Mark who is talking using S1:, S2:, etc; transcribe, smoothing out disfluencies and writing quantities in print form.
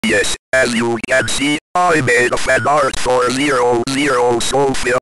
S1: Yes, as you can see, I made a fan art for Zero Zero Soulfil.